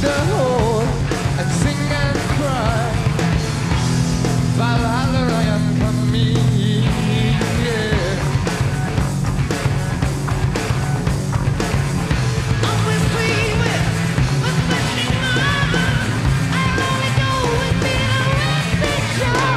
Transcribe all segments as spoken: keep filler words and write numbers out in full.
the horn and sing and cry. Valhalla, I am coming, yeah. Always free with a fishing line. I only go with me a picture.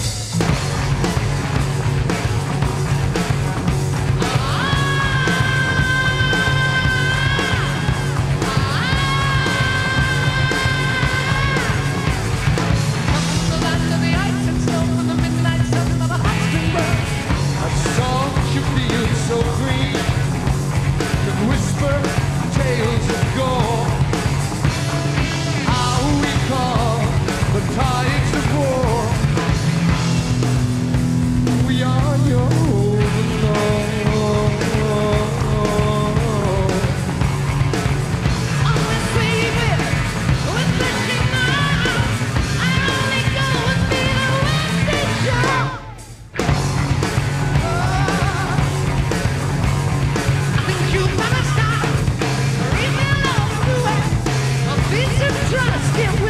So green, can whisper tales of gore. How we call the tides of war. We are your Lord. Always free with fishing line. I only go with me a picture. You better stop, leave me alone, do it. A piece of trust in